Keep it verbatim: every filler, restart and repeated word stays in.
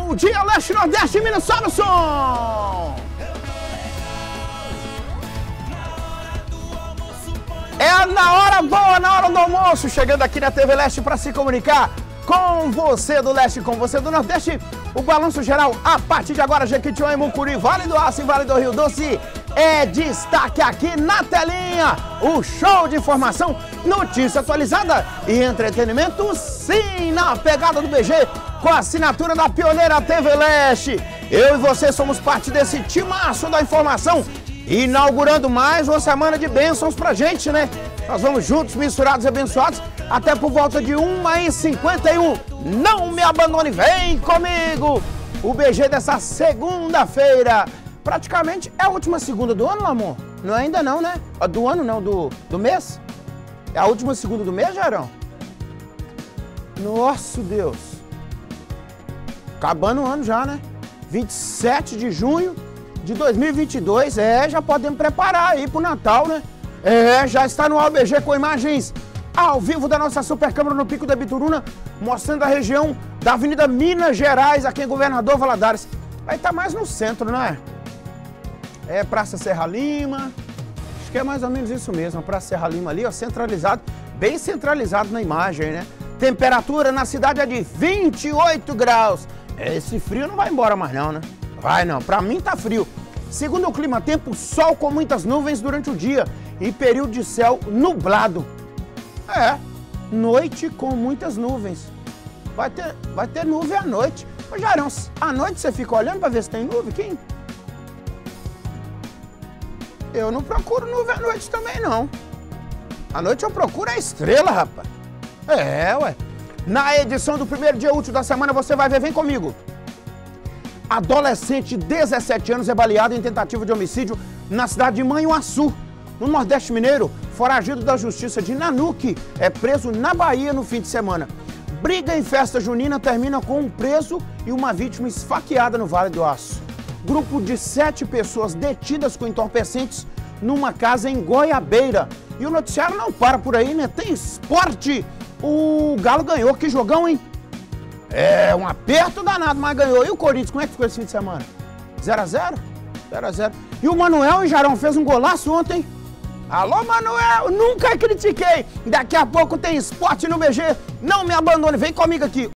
Bom dia, Leste, Nordeste, Minas, sobe o som! É na hora boa, na hora do almoço, chegando aqui na T V Leste para se comunicar com você do Leste, com você do Nordeste. O balanço geral, a partir de agora, Jequitinhonha, Mucuri, Vale do Aço e Vale do Rio Doce, é destaque aqui na telinha. O show de informação, notícia atualizada e entretenimento, sim, na pegada do B G, com a assinatura da pioneira T V Leste. Eu e você somos parte desse timaço da informação, inaugurando mais uma semana de bênçãos pra gente, né? Nós vamos juntos, misturados e abençoados, até por volta de uma e cinquenta e um. Não me abandone, vem comigo! O B G dessa segunda-feira. Praticamente é a última segunda do ano, amor? Não é ainda não, né? Do ano não, do, do mês? É a última segunda do mês, Jarão? Nossa, Deus! Acabando o ano já, né? vinte e sete de junho de dois mil e vinte e dois, é, já podemos preparar aí pro Natal, né? É, já está no ar o B G com imagens ao vivo da nossa super câmera no Pico da Bituruna, mostrando a região da Avenida Minas Gerais, aqui em Governador Valadares. Vai estar mais no centro, não é? É Praça Serra Lima, acho que é mais ou menos isso mesmo, a Praça Serra Lima ali, ó, centralizado, bem centralizado na imagem, né? Temperatura na cidade é de vinte e oito graus. Esse frio não vai embora mais não, né? Vai não, pra mim tá frio. Segundo o Clima Tempo, sol com muitas nuvens durante o dia e período de céu nublado. É, noite com muitas nuvens. Vai ter, vai ter nuvem à noite. Ô Jarão, à noite você fica olhando pra ver se tem nuvem? Quem? Eu não procuro nuvem à noite também, não. À noite eu procuro a estrela, rapaz. É, ué. Na edição do primeiro dia útil da semana, você vai ver, vem comigo. Adolescente de dezessete anos é baleado em tentativa de homicídio na cidade de Manhuaçu, no Nordeste Mineiro. Foragido da justiça de Nanuque é preso na Bahia no fim de semana. Briga em festa junina termina com um preso e uma vítima esfaqueada no Vale do Aço. Grupo de sete pessoas detidas com entorpecentes numa casa em Goiabeira. E o noticiário não para por aí, né? Tem esporte. O Galo ganhou, que jogão, hein? É, um aperto danado, mas ganhou. E o Corinthians, como é que ficou esse fim de semana? zero a zero? zero a zero. E o Manuel, hein, Jarão, fez um golaço ontem. Alô, Manuel, nunca critiquei. Daqui a pouco tem esporte no B G. Não me abandone, vem comigo aqui.